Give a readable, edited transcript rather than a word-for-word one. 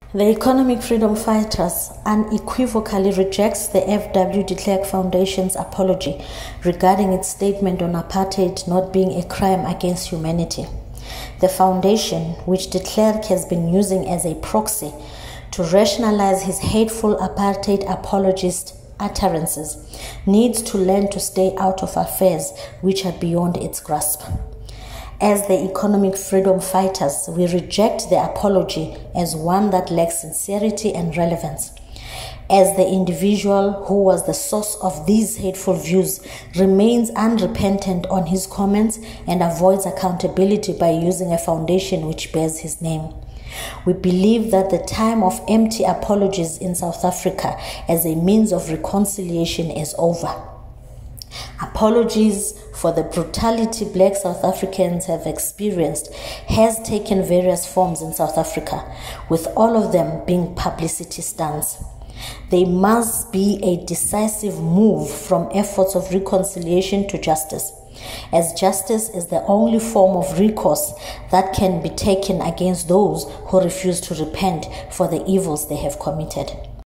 The Economic Freedom Fighters unequivocally rejects the F.W. de Klerk Foundation's apology regarding its statement on apartheid not being a crime against humanity. The foundation, which de Klerk has been using as a proxy to rationalize his hateful apartheid apologist utterances, needs to learn to stay out of affairs which are beyond its grasp. As the Economic Freedom Fighters, we reject the apology as one that lacks sincerity and relevance. As the individual who was the source of these hateful views remains unrepentant on his comments and avoids accountability by using a foundation which bears his name. We believe that the time of empty apologies in South Africa as a means of reconciliation is over. Apologies for the brutality Black South Africans have experienced has taken various forms in South Africa, with all of them being publicity stunts. They must be a decisive move from efforts of reconciliation to justice, as justice is the only form of recourse that can be taken against those who refuse to repent for the evils they have committed.